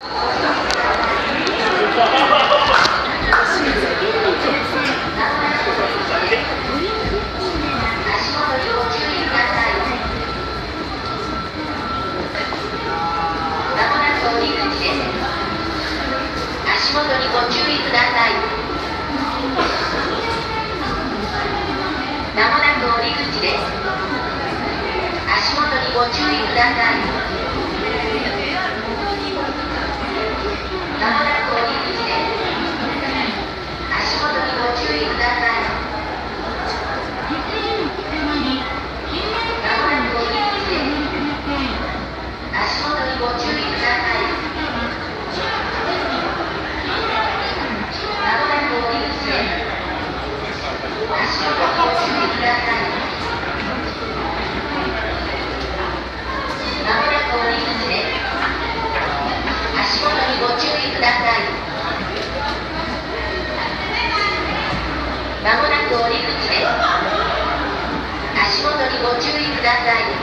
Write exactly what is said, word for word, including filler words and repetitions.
足元にご注意ください。まもなく降り口です。足元にご注意ください。まもなく降り口です。足元にご注意ください。まもなく降り口です。足元にご注意ください。まもなく降り口です。足元にご注意ください。まもなく降り口です。足元にご注意ください。まもなく降り口です。足元にご注意ください。